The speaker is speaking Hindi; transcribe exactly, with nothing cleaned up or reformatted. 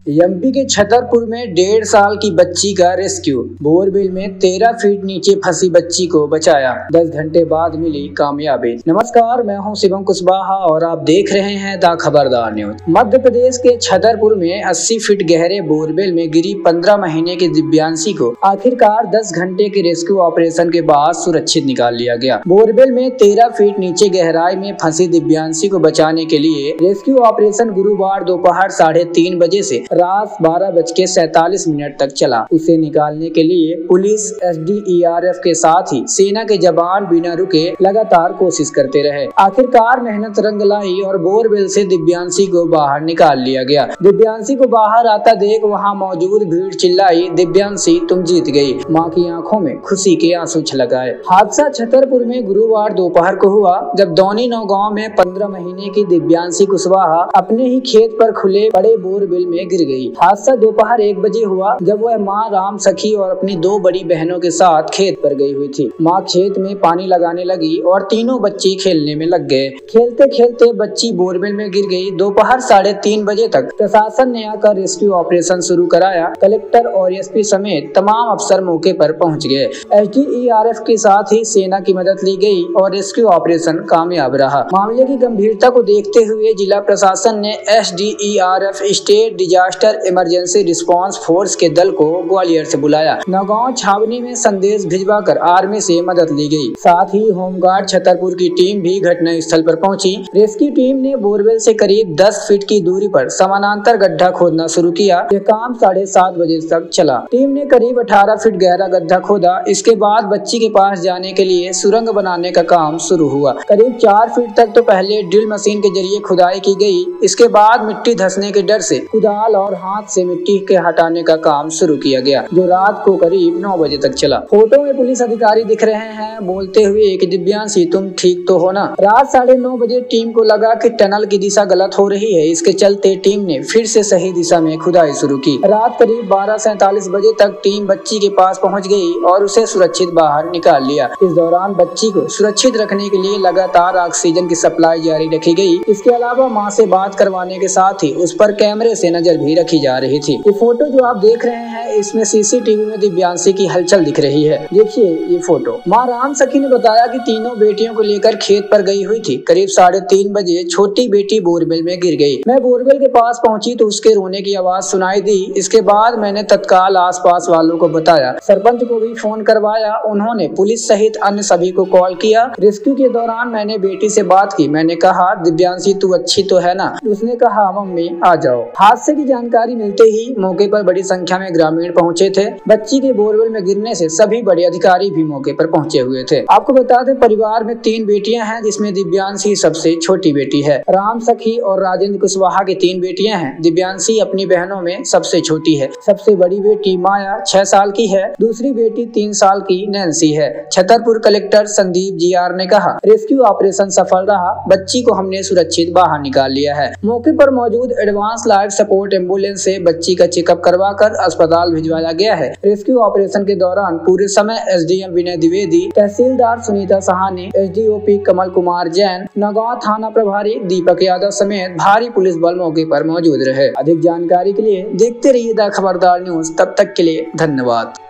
एमपी के छतरपुर में डेढ़ साल की बच्ची का रेस्क्यू। बोरबिल में तेरह फीट नीचे फंसी बच्ची को बचाया, दस घंटे बाद मिली कामयाबी। नमस्कार, मैं हूं शिवम कुशवाहा और आप देख रहे हैं द खबरदार न्यूज। मध्य प्रदेश के छतरपुर में अस्सी फीट गहरे बोरबिल में गिरी पंद्रह महीने की दिव्यांशी को आखिरकार दस घंटे के रेस्क्यू ऑपरेशन के बाद सुरक्षित निकाल लिया गया। बोरबिल में तेरह फीट नीचे गहराई में फंसी दिव्यांशी को बचाने के लिए रेस्क्यू ऑपरेशन गुरुवार दोपहर साढ़े तीन बजे से रात बारह बज के सैतालीस मिनट तक चला। उसे निकालने के लिए police, S D E R F के साथ ही सेना के जवान बिना रुके लगातार कोशिश करते रहे। आखिरकार मेहनत रंग लाई और बोरबिल से दिव्यांशी को बाहर निकाल लिया गया। दिव्यांशी को बाहर आता देख वहां मौजूद भीड़ चिल्लाई, दिव्यांशी तुम जीत गई। मां की आंखों में खुशी के आंसू छलक आए। हादसा छतरपुर में गुरुवार दोपहर को हुआ, जब दौनी नौ गाँव में पंद्रह महीने की दिव्यांशी कुशवाहा अपने ही खेत पर खुले बड़े बोरबिल में गिर गई। हादसा दोपहर एक बजे हुआ, जब वह मां राम सखी और अपनी दो बड़ी बहनों के साथ खेत पर गई हुई थी। मां खेत में पानी लगाने लगी और तीनों बच्चे खेलने में लग गए। खेलते खेलते बच्ची बोरबिल में गिर गई। दोपहर साढ़े तीन बजे तक प्रशासन ने आकर रेस्क्यू ऑपरेशन शुरू कराया। कलेक्टर और एस पी समेत तमाम अफसर मौके पर पहुंच गए। S D E R F के साथ ही सेना की मदद ली गई और रेस्क्यू ऑपरेशन कामयाब रहा। मामले की गंभीरता को देखते हुए जिला प्रशासन ने S D E R F state disaster emergency response force के दल को ग्वालियर से बुलाया। नौगांव छावनी में संदेश भिजवाकर आर्मी से मदद ली गई। साथ ही होमगार्ड छतरपुर की टीम भी घटना स्थल पर पहुंची। रेस्क्यू टीम ने बोरवेल से करीब दस फीट की दूरी पर समानांतर गड्ढा खोदना शुरू किया। यह काम साढ़े सात बजे तक चला। टीम ने करीब अठारह फीट गहरा गड्ढा खोदा। इसके बाद बच्ची के पास जाने के लिए सुरंग बनाने का काम शुरू हुआ। करीब चार फीट तक तो पहले ड्रिल मशीन के जरिए खुदाई की गई। इसके बाद मिट्टी धंसने के डर से कुदाल और हाथ से मिट्टी के हटाने का काम शुरू किया गया, जो रात को करीब नौ बजे तक चला। फोटो में पुलिस अधिकारी दिख रहे हैं, बोलते हुए कि दिव्यांशी तुम ठीक तो हो ना। रात साढ़े नौ बजे टीम को लगा कि टनल की दिशा गलत हो रही है। इसके चलते टीम ने फिर से सही दिशा में खुदाई शुरू की। रात करीब बारह सैतालीस बजे तक टीम बच्ची के पास पहुंच गई और उसे सुरक्षित बाहर निकाल लिया। इस दौरान बच्ची को सुरक्षित रखने के लिए लगातार ऑक्सीजन की सप्लाई जारी रखी गई। इसके अलावा मां से बात करवाने के साथ ही उस पर कैमरे से नजर भी रखी जा रही थी। ये फोटो जो आप देख रहे हैं, इसमें सी सी टी वी में दिव्यांशी की हलचल दिख रही है। देखिए ये फोटो। मां राम सखी ने बताया कि तीनों बेटियों को लेकर खेत पर गई हुई थी। करीब साढ़े तीन बजे छोटी बेटी बोरबिल में गिर गई। मैं बोरबिल के पास पहुंची तो उसके रोने की आवाज सुनाई दी। इसके बाद मैंने तत्काल आसपास वालों को बताया। सरपंच को भी फोन करवाया। उन्होंने पुलिस सहित अन्य सभी को कॉल किया। रेस्क्यू के दौरान मैंने बेटी से बात की। मैंने कहा, दिव्यांशी तू अच्छी तो है ना? उसने कहा, मम्मी आ जाओ। हादसे की जानकारी मिलते ही मौके पर बड़ी संख्या में ग्रामीण पहुंचे थे। बच्ची के बोरवेल में गिरने से सभी बड़े अधिकारी भी मौके पर पहुंचे हुए थे। आपको बता दें, परिवार में तीन बेटियां हैं, जिसमें दिव्यांशी सबसे छोटी बेटी है। राम सखी और राजेंद्र कुशवाहा की तीन बेटियां हैं। दिव्यांशी अपनी बहनों में सबसे छोटी है। सबसे बड़ी बेटी माया छह साल की है। दूसरी बेटी तीन साल की नैन्सी है। Chhatarpur collector Sandeep G R ने कहा, रेस्क्यू ऑपरेशन सफल रहा। बच्ची को हमने सुरक्षित बाहर निकाल लिया है। मौके पर मौजूद एडवांस लाइफ सपोर्ट एम्बुलेंस से बच्ची का चेकअप करवाकर अस्पताल भिजवाया गया है। रेस्क्यू ऑपरेशन के दौरान पूरे समय S D M Vinay Dwivedi, तहसीलदार Sunita Sahani, S D O P Kamal Kumar Jain, Naugaon थाना प्रभारी दीपक यादव समेत भारी पुलिस बल मौके पर मौजूद रहे। अधिक जानकारी के लिए देखते रहिए द खबरदार न्यूज। तब तक के लिए धन्यवाद।